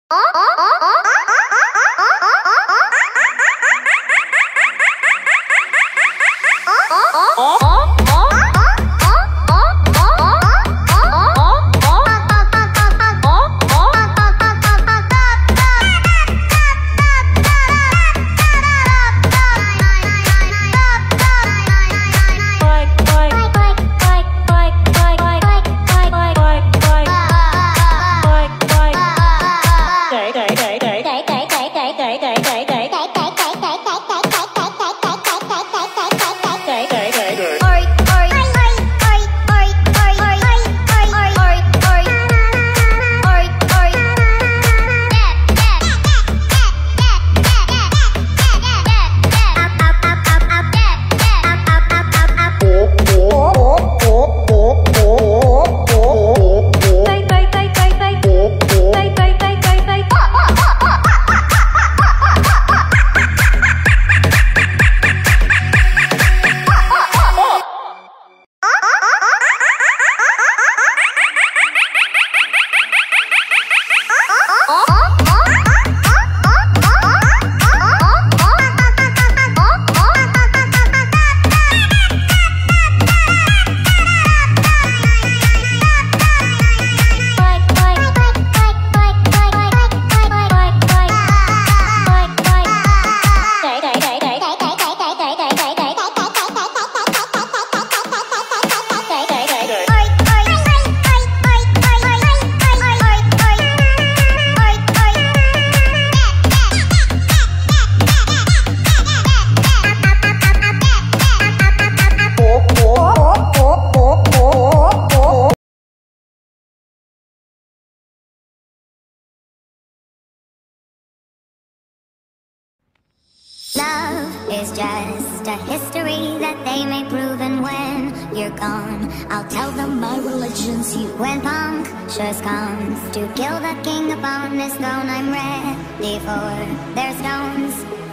Love is just a history that they may prove, and when you're gone, I'll tell them my religion's you. When punctures comes to kill the king upon his throne, I'm ready for their stones.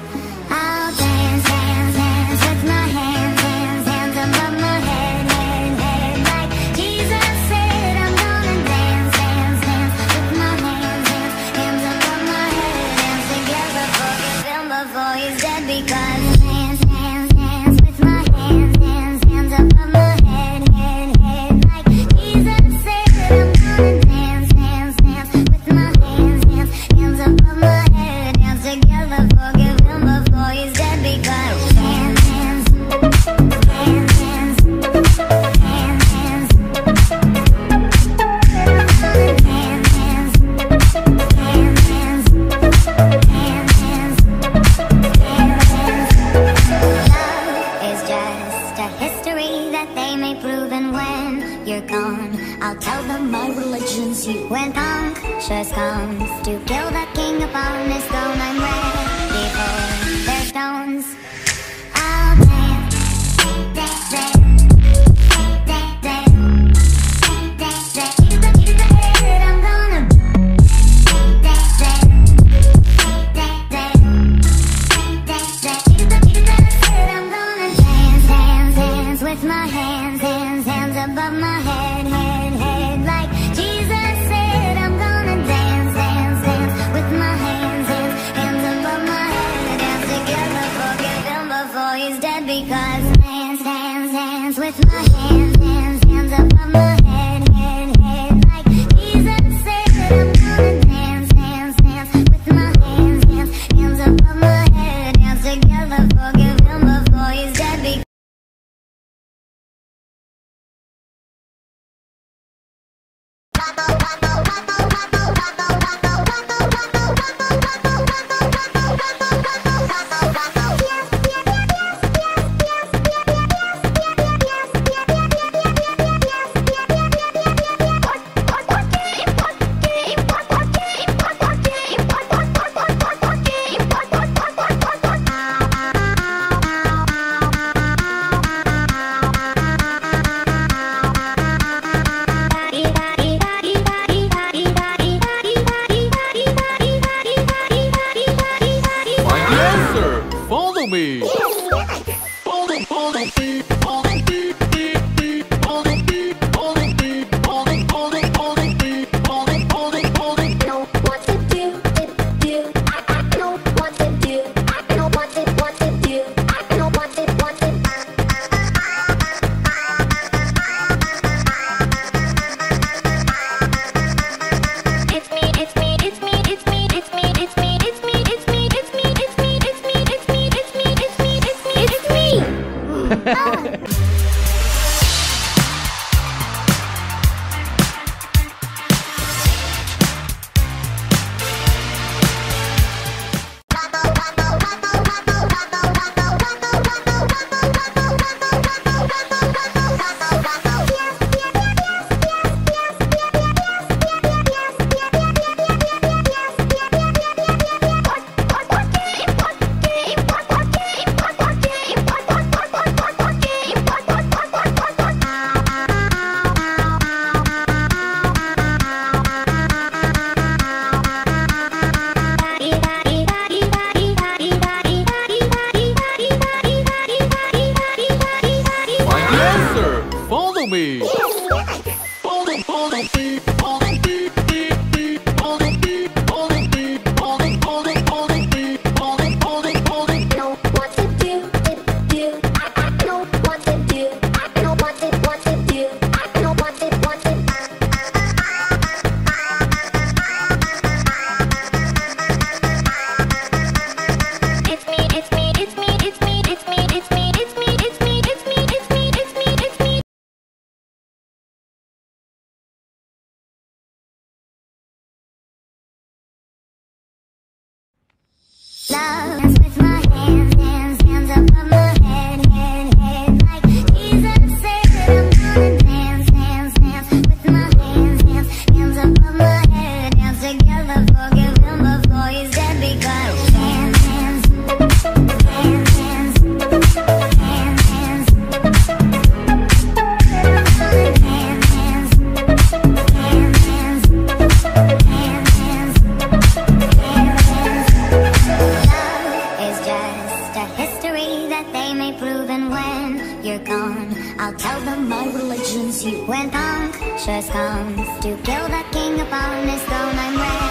I'll dance, dance, dance with my hands, hands, hands above my head, head, head, like Jesus said. I'm gonna dance, dance, dance with my hands, hands, hands above my head. Dance together, forgive him before he's dead, because dance, dance, dance with my hands, hands, hands above my head, head, head, like Jesus said. I'm gonna dance, dance, dance with my hands, hands, hands above my head. Dance together, forgive him before he's dead, because dance, dance, dance, dance, dance, dance. Dance, dance, dance, dance, Love is just a history that they may prove, and when you're gone, I'll tell them my religion's you. When punctures comes to kill the king upon his throne, I'm ready for their stones. I'll dance, dance, dance, dance, dance, dance, dance. I'm gonna dance, dance, dance, dance, dance. I'm gonna dance, dance, dance with my hands, hands, hands above my head, head, head, like Jesus said. I'm gonna dance, dance, dance with my hands, hands, hands above my head. Dance together, forgive him before he's dead, because dance, dance, dance with my hands, hands, hands above my head, head, head, like Jesus said. I'm gonna dance, dance, dance with my hands, hands, hands above my head. Dance together, forgive him before he's dead, because Feel me. Love with my hands, hands above my head, head, like Jesus said. I'm gonna dance, dance with my hands above my head. Dance together, forgive him before he's dead. Because hands, hands, hands, you're gone, I'll tell them my religion's you. When punctures comes to kill the king upon his throne, I'm ready.